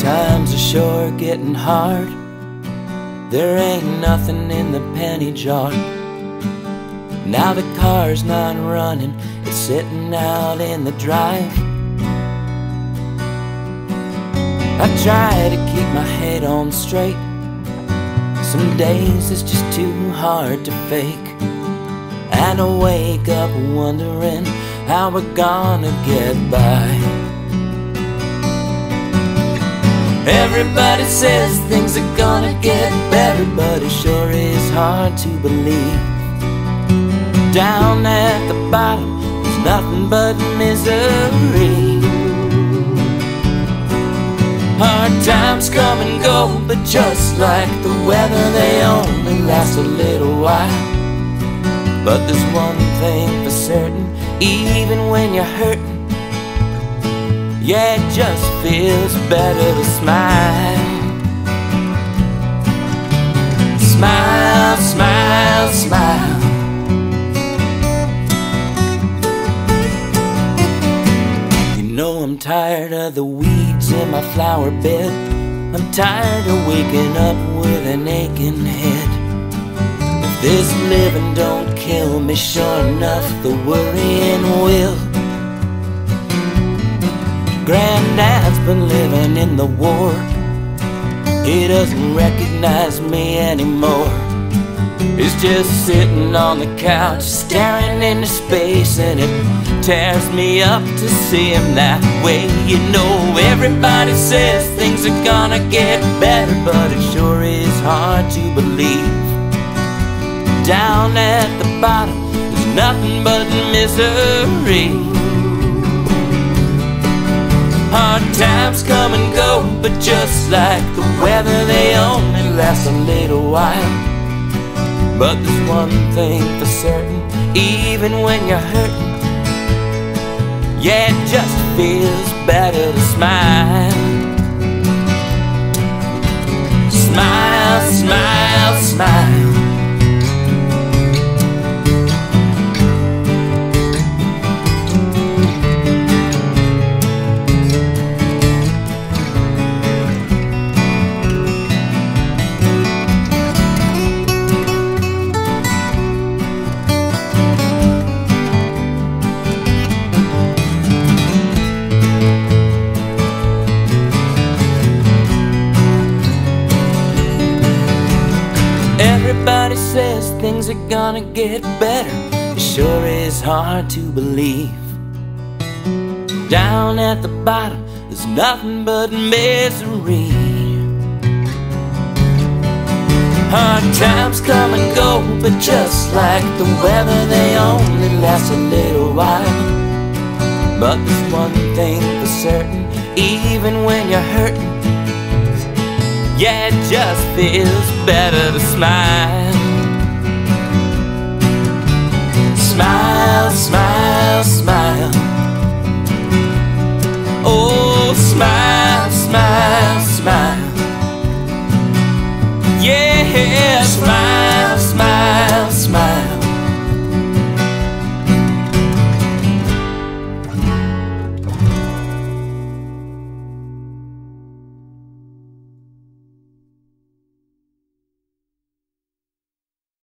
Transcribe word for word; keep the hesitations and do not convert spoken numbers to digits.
Times are sure getting hard. There ain't nothing in the penny jar. Now the car's not running, it's sitting out in the drive. I try to keep my head on straight. Some days it's just too hard to fake, and I wake up wondering how we're gonna get by. Everybody says things are gonna get better, but it sure is hard to believe. Down at the bottom, there's nothing but misery. Hard times come and go, but just like the weather, they only last a little while. But there's one thing for certain, even when you're hurting, yeah, it just feels better to smile. Smile, smile, smile. You know I'm tired of the weeds in my flower bed. I'm tired of waking up with an aching head. If this living don't kill me, sure enough the worrying will. Granddad's been living in the war. He doesn't recognize me anymore. He's just sitting on the couch, staring into space, and it tears me up to see him that way. You know, everybody says things are gonna get better, but it sure is hard to believe. Down at the bottom, there's nothing but misery. Hard times come and go, but just like the weather, they only last a little while. But there's one thing for certain, even when you're hurting, yeah, it just feels better to smile. Smile, smile, smile. Everybody says things are gonna get better. It sure is hard to believe. Down at the bottom, there's nothing but misery. Hard times come and go, but just like the weather, they only last a little while. But there's one thing for certain, even when you're hurting, yeah, it just feels better to smile. Smile, smile, smile.